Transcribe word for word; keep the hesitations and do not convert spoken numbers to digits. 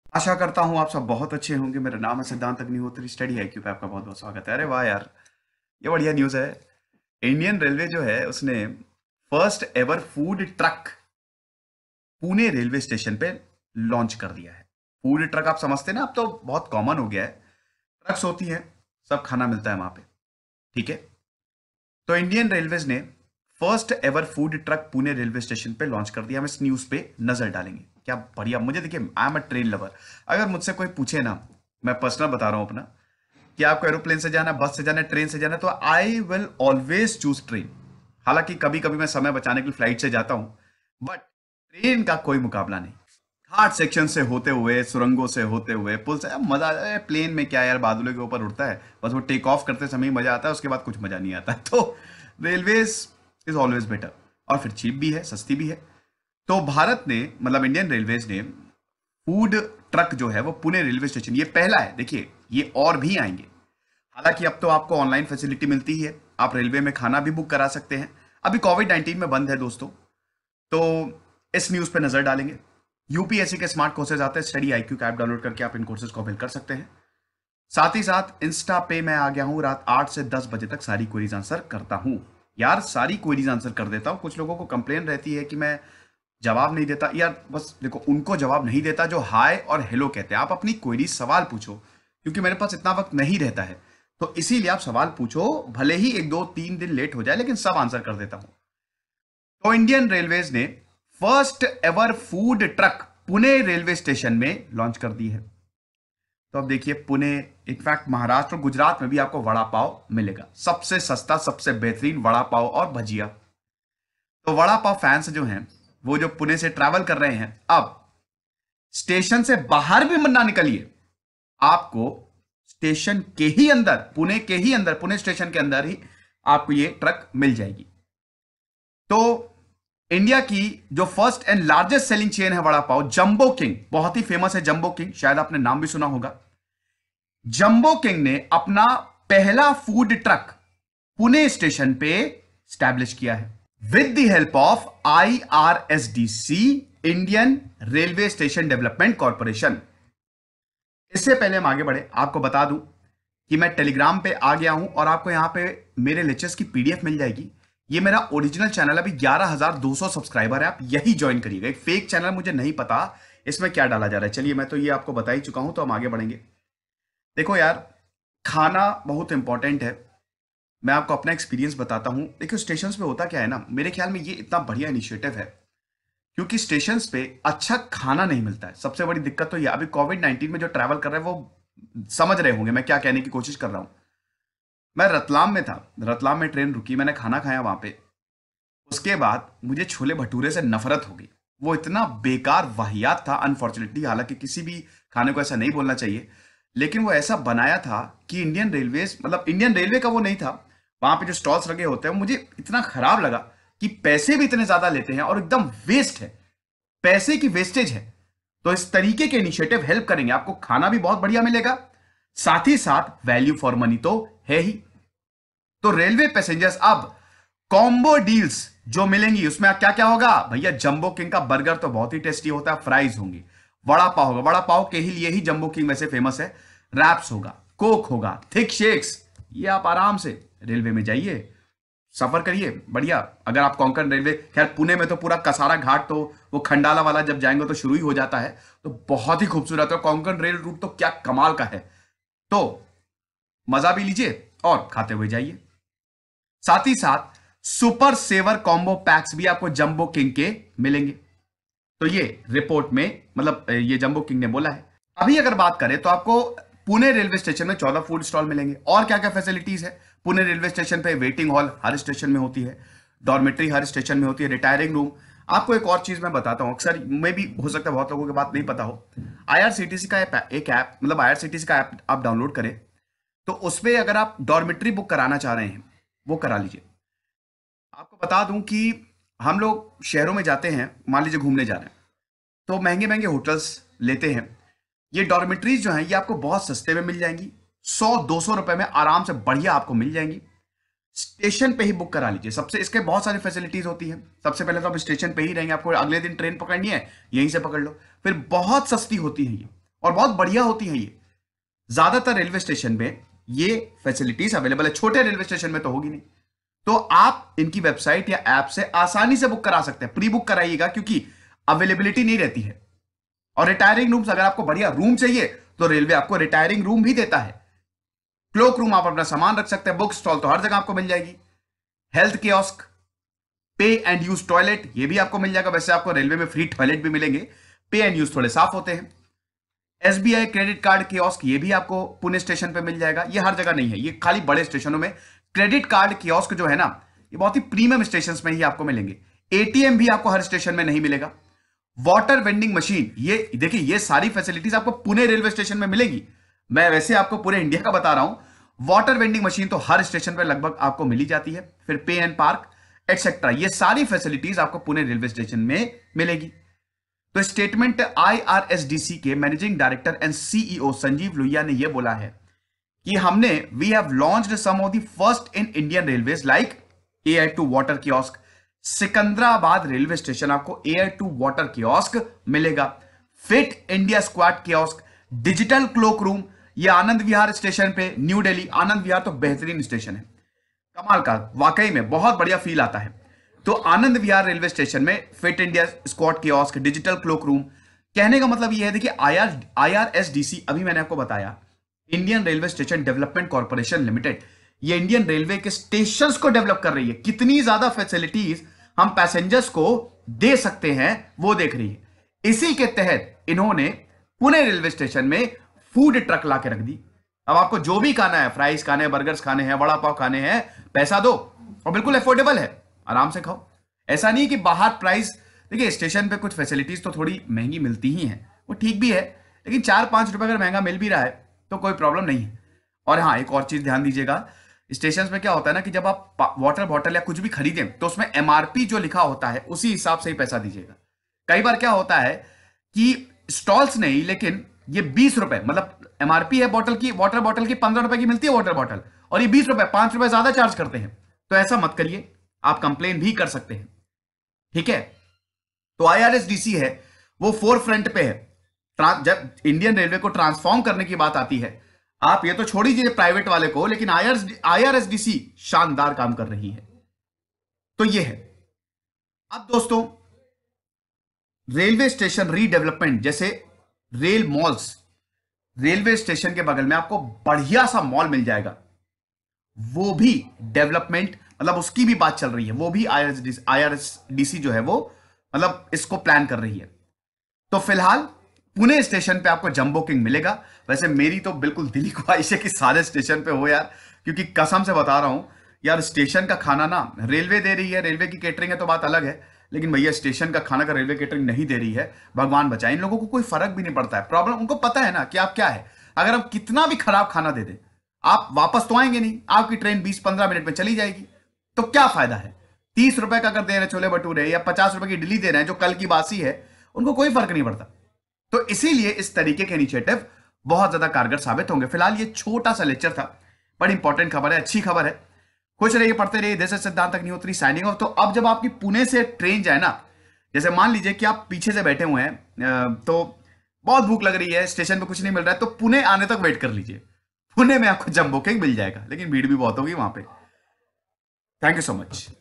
आशा करता हूँ आप सब बहुत अच्छे होंगे। मेरा नाम है सिद्धांत अग्निहोत्री। स्टडी आईक्यू पे आपका बहुत बहुत स्वागत है। अरे वाह यार, ये बढ़िया न्यूज़ है। इंडियन रेलवे जो है उसने first ever food truck Pune railway station पे लॉन्च कर दिया है। फूड ट्रक आप समझते हैं ना, अब तो बहुत कॉमन हो गया है। ट्रक्स होती हैं, सब खाना मिलता है वहां पे। ठीक है, तो इंडियन रेलवेज ने first ever food truck Pune railway station पे लॉन्च कर दिया। हम इस न्यूज पे नजर डालेंगे। क्या बढ़िया। मुझे देखिए, I am a train lover. अगर मुझसे कोई पूछे ना, मैं पर्सनल बता रहा हूं अपना, कि आपको एरोप्लेन से जाना है, बस से जाना है, ट्रेन से जाना है, तो I will always choose train. हालांकि कभी कभी मैं समय बचाने के लिए फ्लाइट से जाता हूं, बट ट्रेन का कोई मुकाबला नहीं। घाट सेक्शन से होते हुए, सुरंगों से होते हुए, पुल से, अब मजा आता है। प्लेन में क्या यार, बादलों के ऊपर उड़ता है, बस वो टेक ऑफ करते समय ही मजा आता है, उसके बाद कुछ मजा नहीं आता। तो रेलवेज इज ऑलवेज बेटर, और फिर चीप भी है, सस्ती भी है। तो भारत ने, मतलब इंडियन रेलवेज ने फूड ट्रक जो है वो पुणे रेलवे स्टेशन, ये पहला है। देखिए, ये और भी आएंगे। हालांकि अब तो आपको ऑनलाइन फैसिलिटी मिलती ही है, आप रेलवे में खाना भी बुक करा सकते हैं। अभी कोविड नाइन्टीन में बंद है दोस्तों, तो इस न्यूज पे नजर डालेंगे। यूपीएससी के स्मार्ट कोर्सेज आते हैं, स्टडी आईक्यू का ऐप डाउनलोड करके आप इन कोर्सेज को अवेल कर सकते हैं। साथ ही साथ इंस्टा पे मैं आ गया हूं, रात आठ से दस बजे तक सारी क्वेरीज आंसर करता हूं। यार सारी क्वेरीज आंसर कर देता हूं। कुछ लोगों को कंप्लेन रहती है कि मैं जवाब नहीं देता। यार बस देखो, उनको जवाब नहीं देता जो हाय और हेलो कहते हैं। आप अपनी क्वेरी सवाल पूछो, क्योंकि मेरे पास इतना वक्त नहीं रहता है, तो इसीलिए आप सवाल पूछो। भले ही एक दो तीन दिन लेट हो जाए, लेकिन सब आंसर कर देता हूं। तो इंडियन रेलवेज ने first ever food truck Pune railway station में लॉन्च कर दी है। तो अब देखिए, पुणे, इनफैक्ट महाराष्ट्र और गुजरात में भी आपको वड़ा पाव मिलेगा। सबसे सस्ता, सबसे बेहतरीन वड़ा पाव और भजिया। तो वड़ा पाव फैंस जो हैं, वो जो पुणे से ट्रैवल कर रहे हैं, अब स्टेशन से बाहर भी मत ना निकलिए। आपको स्टेशन के ही अंदर, पुणे के ही अंदर, पुणे स्टेशन के अंदर ही आपको ये ट्रक मिल जाएगी। तो इंडिया की जो first and largest selling chain है वड़ा पाव, जंबो किंग, बहुत ही फेमस है जंबो किंग, शायद आपने नाम भी सुना होगा। जंबो किंग ने अपना पहला फूड ट्रक पुणे स्टेशन पे स्टैब्लिश किया है, with the help of I R S D C, Indian railway station development corporation. इससे पहले हम आगे बढ़े, आपको बता दूं कि मैं टेलीग्राम पे आ गया हूं, और आपको यहां पे मेरे लेक्चर्स की पीडीएफ मिल जाएगी। ये मेरा ओरिजिनल चैनल, अभी ग्यारह हज़ार दो सौ सब्सक्राइबर है, आप यही ज्वाइन करिएगा। एक फेक चैनल, मुझे नहीं पता इसमें क्या डाला जा रहा है। चलिए, मैं तो ये आपको बता ही चुका हूं, तो हम आगे बढ़ेंगे। देखो यार, खाना बहुत इंपॉर्टेंट है। मैं आपको अपना एक्सपीरियंस बताता हूं। देखो, स्टेशन पे होता क्या है ना, मेरे ख्याल में ये इतना बढ़िया इनिशिएटिव है क्योंकि स्टेशन पे अच्छा खाना नहीं मिलता है। सबसे बड़ी दिक्कत तो ये, अभी कोविड नाइन्टीन में जो ट्रैवल कर रहे हैं वो समझ रहे होंगे मैं क्या कहने की कोशिश कर रहा हूं। मैं रतलाम में था, रतलाम में ट्रेन रुकी, मैंने खाना खाया वहां पे। उसके बाद मुझे छोले भटूरे से नफरत हो गई। वो इतना बेकार वाहियात था, अनफॉर्चुनेटली। हालांकि किसी भी खाने को ऐसा नहीं बोलना चाहिए, लेकिन वो ऐसा बनाया था कि इंडियन रेलवेज, मतलब इंडियन रेलवे का वो नहीं था। वहां पे जो स्टॉल्स लगे होते हैं, मुझे इतना खराब लगा कि पैसे भी इतने ज्यादा लेते हैं और एकदम वेस्ट है, पैसे की वेस्टेज है। तो इस तरीके के इनिशिएटिव हेल्प करेंगे, आपको खाना भी बहुत बढ़िया मिलेगा, साथ ही साथ वैल्यू फॉर मनी तो है ही। तो रेलवे पैसेंजर्स अब कॉम्बो डील्स जो मिलेंगी, उसमें क्या क्या होगा भैया? जंबो किंग का बर्गर तो बहुत ही टेस्टी होता है, फ्राइज होंगी, वड़ा पाव होगा, वड़ा पाव के ही लिए ही जंबो किंग वैसे फेमस है, रैप्स होगा, कोक होगा, थिक शेक्स। ये आप आराम से रेलवे में जाइए, सफर करिए बढ़िया। अगर आप कोंकण रेलवे, खैर पुणे में तो पूरा कसारा घाट, तो वो खंडाला वाला जब जाएंगे तो शुरू ही हो जाता है, तो बहुत ही खूबसूरत है। कोंकण रेल रूट तो क्या कमाल का है। तो मजा भी लीजिए और खाते हुए जाइए। साथ ही साथ सुपर सेवर कॉम्बो पैक्स भी आपको जंबो किंग के मिलेंगे। तो ये रिपोर्ट में, मतलब ये जंबो किंग ने बोला है। अभी अगर बात करें तो आपको पुणे रेलवे स्टेशन में चौदह फूड स्टॉल मिलेंगे। और क्या क्या फैसिलिटीज है पुणे रेलवे स्टेशन पे? वेटिंग हॉल हर स्टेशन में होती है, डॉर्मेट्री हर स्टेशन में होती है, रिटायरिंग रूम। आपको एक और चीज मैं बताता हूं, अक्सर में भी हो सकता है बहुत लोगों की बात नहीं पता हो। आईआरसीटीसी का एक ऐप, मतलब आईआरसीटीसी का ऐप आप डाउनलोड करें, तो उसमें अगर आप डॉर्मेट्री बुक कराना चाह रहे हैं, वो करा लीजिए। आपको बता दूं कि हम लोग शहरों में जाते हैं, मान लीजिए घूमने जा रहे हैं, तो महंगे महंगे होटल्स लेते हैं। ये डॉर्मेट्रीज जो हैं, ये आपको बहुत सस्ते में मिल जाएंगी, सौ दो सौ रुपए में आराम से बढ़िया आपको मिल जाएंगी। स्टेशन पे ही बुक करा लीजिए। सबसे इसके बहुत सारी फैसिलिटीज होती हैं। सबसे पहले तो आप स्टेशन पे ही रहेंगे, आपको अगले दिन ट्रेन पकड़नी है, यहीं से पकड़ लो। फिर बहुत सस्ती होती है ये, और बहुत बढ़िया होती हैं ये। ज्यादातर रेलवे स्टेशन में ये फैसिलिटीज अवेलेबल है, छोटे रेलवे स्टेशन में तो होगी नहीं। तो आप इनकी वेबसाइट या ऐप से आसानी से बुक करा सकते हैं। प्री बुक कराइएगा क्योंकि अवेलेबिलिटी नहीं रहती है। और रिटायरिंग रूम्स, अगर आपको बढ़िया रूम चाहिए तो रेलवे आपको रिटायरिंग रूम भी देता है। क्लोक रूम, आप अपना सामान रख सकते हैं। बुक स्टॉल तो हर जगह आपको मिल जाएगी। Health kiosk, pay and use toilet, ये भी आपको मिल जाएगा। वैसे आपको रेलवे में फ्री टॉयलेट भी मिलेंगे, पे एंड यूज थोड़े साफ होते हैं। एसबीआई क्रेडिट कार्ड कियोस्क, ये भी आपको पुणे स्टेशन पे मिल जाएगा। ये हर जगह नहीं है, ये खाली बड़े स्टेशनों में। क्रेडिट कार्ड कियोस्क जो है ना, ये बहुत ही प्रीमियम स्टेशन में ही आपको मिलेंगे। एटीएम भी आपको हर स्टेशन में नहीं मिलेगा। वाटर वेंडिंग मशीन, ये देखिए, ये सारी फैसिलिटीज आपको पुणे रेलवे स्टेशन में मिलेगी। मैं वैसे आपको पूरे इंडिया का बता रहा हूं। वाटर वेंडिंग मशीन तो हर स्टेशन पर लगभग आपको मिली जाती है। फिर पे एंड पार्क एक्सेट्रा, ये सारी फैसिलिटीज आपको पुणे रेलवे स्टेशन में मिलेगी। तो स्टेटमेंट आईआरएसडीसी के managing director and CEO Sanjeev Lohia ने यह बोला है कि हमने we have launched some of the first in Indian railways like AI to water kiosk. Secunderabad railway station आपको एआई टू वाटर कियोस्क मिलेगा। Fit India squad kiosk, digital cloak room, ये Anand Vihar station पे, न्यू दिल्ली। आनंद विहार तो बेहतरीन स्टेशन है, कमाल का, वाकई में बहुत बढ़िया फील आता है। तो आनंद विहार रेलवे स्टेशन में fit India squad kiosk, digital cloak room. कहने का मतलब यह है, देखिए आईआर आईआरएसडीसी, अभी मैंने आपको बताया, Indian railway station development corporation limited, ये इंडियन रेलवे के स्टेशंस को डेवलप कर रही है। कितनी ज्यादा फैसिलिटीज हम पैसेंजर्स को दे सकते हैं वो देख रही है। इसी के तहत इन्होंने पुणे रेलवे स्टेशन में फूड ट्रक ला के रख दी। अब आपको जो भी खाना है, फ्राइज खाने हैं, बर्गर्स खाने हैं, वड़ा पाव खाने हैं, पैसा दो और बिल्कुल अफोर्डेबल है, आराम से खाओ। ऐसा नहीं कि बाहर प्राइस, देखिए स्टेशन पे कुछ फैसिलिटीज तो थोड़ी महंगी मिलती ही हैं, वो ठीक भी है, लेकिन चार पांच रुपए अगर महंगा मिल भी रहा है तो कोई प्रॉब्लम नहीं है। और हाँ, एक और चीज ध्यान दीजिएगा, स्टेशन पे क्या होता है ना कि जब आप वाटर बॉटल या कुछ भी खरीदें तो उसमें एमआरपी जो लिखा होता है उसी हिसाब से ही पैसा दीजिएगा। कई बार क्या होता है कि स्टॉल्स नहीं, लेकिन ये बीस रुपए, मतलब एमआरपी है बॉटल की, वाटर बॉटल की पंद्रह रुपए की मिलती है वाटर बॉटल, और ये बीस रुपए, पांच रुपए ज्यादा चार्ज करते हैं। तो ऐसा मत करिए, आप कंप्लेन भी कर सकते हैं, ठीक है। तो आईआरएसडीसी है वो फोर फ्रंट पे है। जब इंडियन रेलवे को ट्रांसफॉर्म करने की बात आती है, आप ये तो छोड़ दीजिए प्राइवेट वाले को, लेकिन आईआरएसडीसी शानदार काम कर रही है। तो ये है। अब दोस्तों, रेलवे स्टेशन रीडेवलपमेंट, जैसे रेल मॉल्स, रेलवे स्टेशन के बगल में आपको बढ़िया सा मॉल मिल जाएगा, वो भी डेवलपमेंट, मतलब उसकी भी बात चल रही है। वो भी आईआरएसडीसी आईआरएसडीसी जो है वो मतलब इसको प्लान कर रही है। तो फिलहाल पुणे स्टेशन पे आपको जंबो किंग मिलेगा। वैसे मेरी तो बिल्कुल दिली ख्वाहिश है कि सारे स्टेशन पे हो यार, क्योंकि कसम से बता रहा हूं यार, स्टेशन का खाना ना रेलवे दे रही है, रेलवे की केटरिंग है तो बात अलग है, लेकिन भैया स्टेशन का खाना का रेलवे केटरिंग नहीं दे रही है, भगवान बचाए। इन लोगों को कोई फर्क भी नहीं पड़ता है। प्रॉब्लम, उनको पता है ना कि आप क्या है। अगर आप कितना भी खराब खाना दे दें, आप वापस तो आएंगे नहीं, आपकी ट्रेन बीस पंद्रह मिनट में चली जाएगी। तो क्या फायदा है? तीस रुपए का अगर दे रहे छोले भटूरे या पचास रुपए की इडली दे रहे हैं जो कल की बासी है, उनको कोई फर्क नहीं पड़ता। तो इसीलिए इस तरीके के इनिशिएटिव बहुत ज्यादा कारगर साबित होंगे। फिलहाल ये छोटा सा लेक्चर था, बड़ी इंपॉर्टेंट खबर है, अच्छी खबर है। खुश रहिए, पढ़ते रहिए। दिस इज सिद्धांत अग्निहोत्री साइनिंग ऑफ। तो अब जब आपकी पुणे से ट्रेन जाए ना, जैसे मान लीजिए कि आप पीछे से बैठे हुए हैं, तो बहुत भूख लग रही है, स्टेशन पे कुछ नहीं मिल रहा है, तो पुणे आने तक वेट कर लीजिए। पुणे में आपको जंबो किंग मिल जाएगा, लेकिन भीड़ भी बहुत होगी वहां पे। Thank you so much.